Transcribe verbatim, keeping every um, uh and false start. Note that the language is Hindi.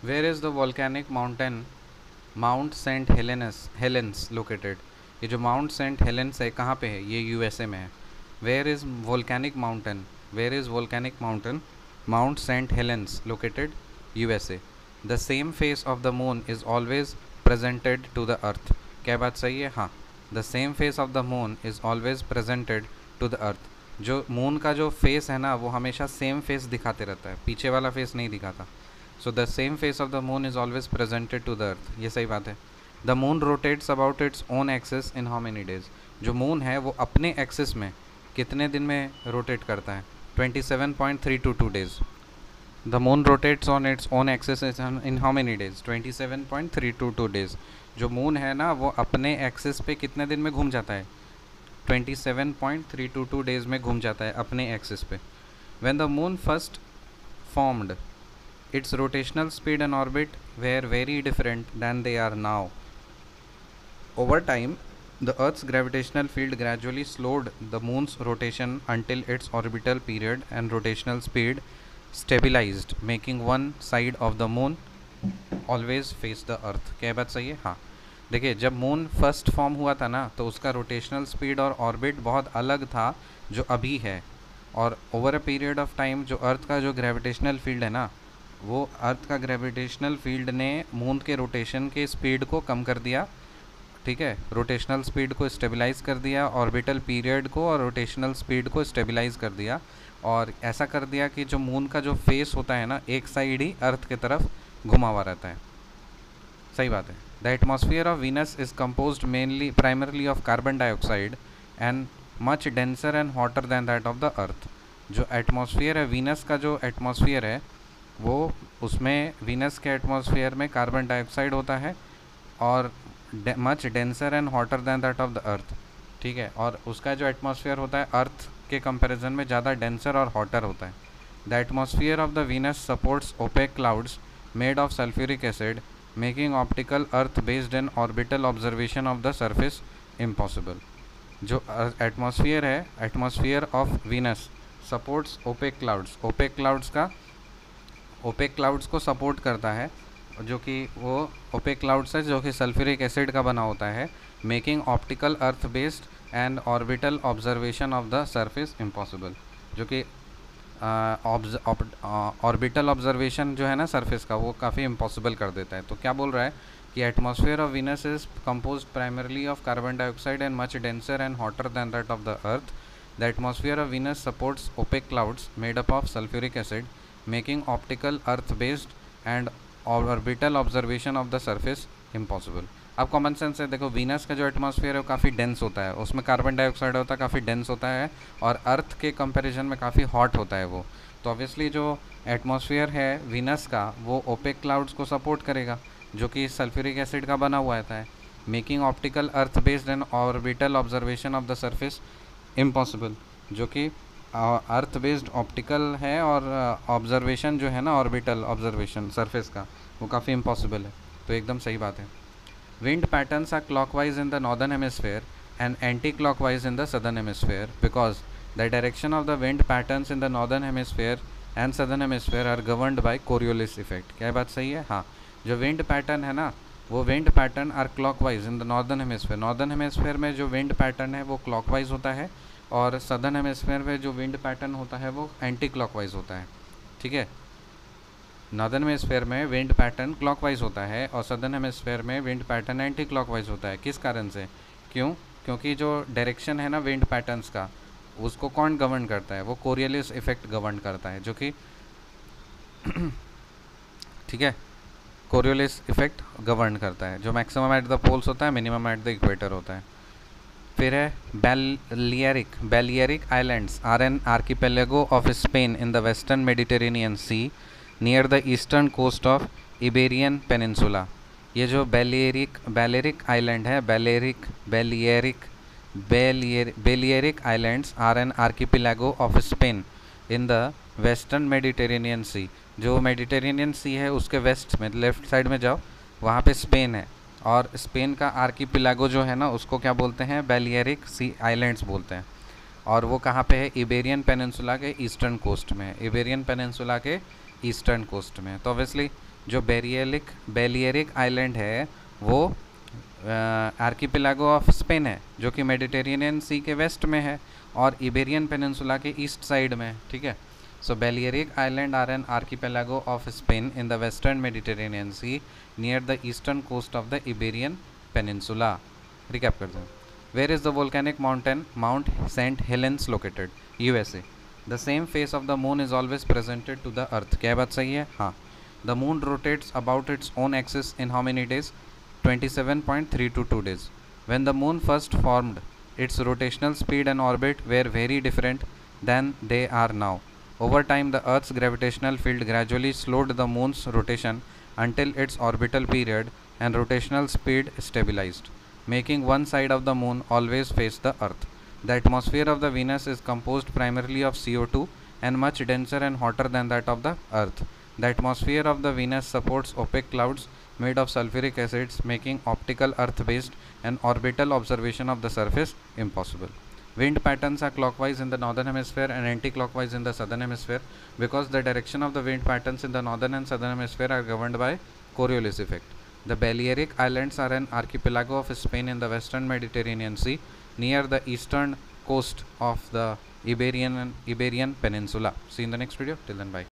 Where is the volcanic mountain Mount Saint Helens Helens located? ये जो माउंट सेंट हेलेंस है कहाँ पे है? ये यूएसए में है। Where is volcanic mountain where is volcanic mountain Mount Saint Helens located? USA. The same face of the moon is always presented to the earth. क्या बात सही है? हाँ। The same face of the moon is always presented to the earth. जो मून का जो फेस है ना वो हमेशा सेम फेस दिखाते रहता है, पीछे वाला फेस नहीं दिखाता। So the same face of the moon is always presented to the earth, ये सही बात है। The moon rotates about its own axis in how many days? जो मून है वो अपने एक्सिस में कितने दिन में रोटेट करता है? Twenty seven point three two two days. The moon rotates on its own axis in how many days? Twenty seven point three two two days. जो मून है ना वो अपने एक्सिस पे कितने दिन में घूम जाता है? Twenty seven point three two two days में घूम जाता है अपने एक्सिस पे। When the moon first formed, its rotational speed and orbit were very different than they are now. Over time, the Earth's gravitational field gradually slowed the Moon's rotation until its orbital period and rotational speed stabilized, making one side of the Moon always face the Earth. क्या बात सही है? हाँ। देखिए, जब मून फर्स्ट फॉर्म हुआ था ना तो उसका रोटेशनल स्पीड और ऑर्बिट बहुत अलग था जो अभी है। और over a period of time जो अर्थ का जो ग्रेविटेशनल फील्ड है ना, वो अर्थ का ग्रेविटेशनल फील्ड ने मून के रोटेशन के स्पीड को कम कर दिया। ठीक है, रोटेशनल स्पीड को स्टेबलाइज कर दिया, ऑर्बिटल पीरियड को और रोटेशनल स्पीड को स्टेबलाइज कर दिया। और ऐसा कर दिया कि जो मून का जो फेस होता है ना, एक साइड ही अर्थ की तरफ घुमा हुआ रहता है। सही बात है। The atmosphere of Venus is composed mainly primarily of carbon dioxide and much denser and hotter than that of the earth. जो एटमॉस्फेयर है वीनस का, जो एटमॉस्फेयर है वो, उसमें वीनस के एटमॉस्फेयर में कार्बन डाइऑक्साइड होता है और much denser and hotter than that of the earth. ठीक है, और उसका जो एटमॉस्फेयर होता है अर्थ के कंपैरिजन में ज़्यादा डेंसर और हॉटर होता है। The atmosphere of the Venus supports opaque clouds made of sulphuric acid, making optical earth based an orbital observation of the surface impossible. जो एटमॉस्फेयर है, atmosphere of Venus supports opaque clouds, opaque clouds का ओपेक क्लाउड्स को सपोर्ट करता है, जो कि वो ओपेक क्लाउड्स है जो कि सल्फ्यूरिक एसिड का बना होता है, making optical earth based and orbital observation of the surface impossible. जो कि ऑर्बिटल ऑब्जर्वेशन जो है ना सरफेस का, वो काफ़ी इम्पॉसिबल कर देता है। तो क्या बोल रहा है कि atmosphere of Venus is composed primarily of carbon dioxide and much denser and hotter than that of the earth. The atmosphere of Venus supports opaque clouds made up of sulphuric acid, making optical earth based and orbital observation of the surface impossible. अब कॉमन सेंस है, देखो वीनस का जो एटमॉस्फेयर है वो काफ़ी डेंस होता है, उसमें कार्बन डाइऑक्साइड होता है, काफ़ी डेंस होता है, और अर्थ के कंपैरिजन में काफ़ी हॉट होता है वो। तो ऑब्वियसली जो एटमॉस्फेयर है वीनस का वो ओपेक क्लाउड्स को सपोर्ट करेगा जो कि सल्फ्यूरिक एसिड का बना हुआ रहता है, making optical earth based and orbital observation of the surface impossible. जो कि अर्थ बेस्ड ऑप्टिकल है और ऑब्जर्वेशन जो है ना ऑर्बिटल ऑब्जर्वेशन सरफेस का, वो काफ़ी इम्पॉसिबल है। तो एकदम सही बात है। Wind patterns are clockwise in the northern hemisphere and anti clockwise in the southern hemisphere because the direction of the wind patterns in the northern hemisphere and southern hemisphere are governed by Coriolis effect. क्या बात सही है? हाँ। जो विंड पैटर्न है ना, वो wind pattern are clockwise in the northern hemisphere. Northern hemisphere में जो विंड पैटर्न है वो क्लॉकवाइज होता है, और सदर्न हेमिस्फेयर में जो विंड पैटर्न होता है वो एंटी क्लॉकवाइज होता है। ठीक है, नॉर्दर्न हेमिस्फेयर में विंड पैटर्न क्लॉकवाइज होता है और सदर्न हेमिस्फेयर में विंड पैटर्न एंटी क्लॉकवाइज होता है। किस कारण से? क्यों? क्योंकि जो डायरेक्शन है ना विंड पैटर्न्स का, उसको कौन गवर्न करता है? वो कोरियोलिस इफेक्ट गवर्न करता है, जो कि ठीक है, कोरियोलिस इफेक्ट गवर्न करता है, जो मैक्सिमम एट द पोल्स होता है, मिनिमम एट द इक्वेटर होता है। फिर है Balearic Balearic islands are an archipelago of Spain in the western Mediterranean sea near the eastern coast of Iberian peninsula. ये जो बेलियरिक बेलियरिक आइलैंड है, Balearic Balearic Balear Balearic islands are an archipelago of Spain in the western Mediterranean sea. जो मेडिटेरेनियन सी है उसके वेस्ट में, लेफ्ट साइड में जाओ, वहाँ पे स्पेन है, और स्पेन का आर्किपेलागो जो है ना उसको क्या बोलते हैं? बेलियरिक सी आइलैंड्स बोलते हैं। और वो कहाँ पे है? इबेरियन पेनिनसुला के ईस्टर्न कोस्ट में। इबेरियन पेनिनसुला के ईस्टर्न कोस्ट में। तो ऑब्वियसली जो बेरियलिक बेलियरिक आइलैंड है वो आर्किपेलागो ऑफ स्पेन है, जो कि मेडिटेरेनियन सी के वेस्ट में है और इबेरियन पेनिनसुला के ईस्ट साइड में, ठीक है। So Balearic island are an archipelago of Spain in the western Mediterranean sea near the eastern coast of the Iberian peninsula. Recap करते हैं। Where is the volcanic mountain? Mount Saint Helens located, USA. The same face of the moon is always presented to the earth. क्या बात सही है? हाँ। The moon rotates about its own axis in how many days? twenty-seven point three two two days. When the moon first formed, its rotational speed and orbit were very different than they are now. Over time, the Earth's gravitational field gradually slowed the moon's rotation until its orbital period and rotational speed stabilized, making one side of the moon always face the Earth. The atmosphere of the Venus is composed primarily of C O two and much denser and hotter than that of the Earth. The atmosphere of the Venus supports opaque clouds made of sulfuric acids, making optical Earth-based and orbital observation of the surface impossible. Wind patterns are clockwise in the northern hemisphere and anti-clockwise in the southern hemisphere because the direction of the wind patterns in the northern and southern hemisphere are governed by Coriolis effect. The Balearic Islands are an archipelago of Spain in the western Mediterranean Sea near the eastern coast of the Iberian Iberian Peninsula. See you in the next video. Till then, bye.